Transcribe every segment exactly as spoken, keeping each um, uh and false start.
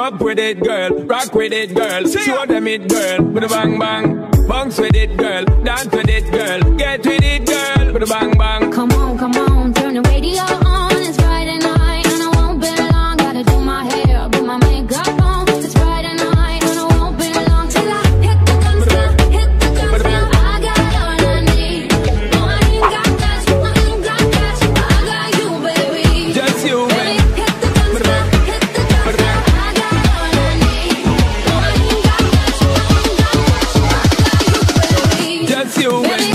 Up with it, girl. Rock with it, girl. Show them it, girl. With a bang bang. Bounce with it, girl. Dance with it, girl. Get with it, girl. With a bang bang. Come on, come on. Turn the radio on. It's Friday night and I won't be long. Gotta do my hair, put my makeup on. It's Friday night and I won't be long till I hit the guns now, hit the guns now. I got all I need. No, I ain't got cash, I ain't got cash, but I got you, baby. Just you, baby. Hit the guns now, hit the guns now. I got all I need. No, I ain't got cash, I ain't got cash, but I got you, baby. Just you, baby.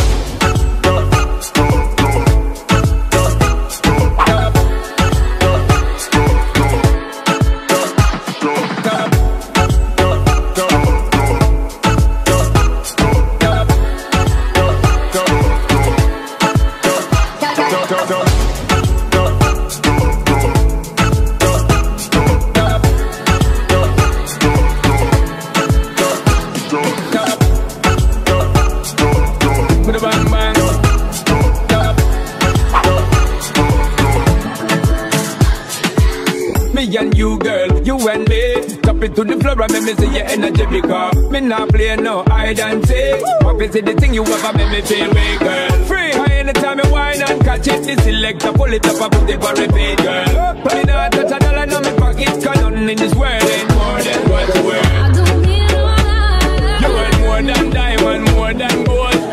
Me and you, girl, you and me. Top it to the floor and make me see your energy because me not play no hide and seek. Obviously the thing you ever make me feel way, girl. Free, anytime you whine and catch it, the selector pull it up and put it for repeat, girl. But me not touch a dollar in my pocket, cause nothing in this world ain't more than what's worth. I don't need no other. You want more than diamond, more than gold.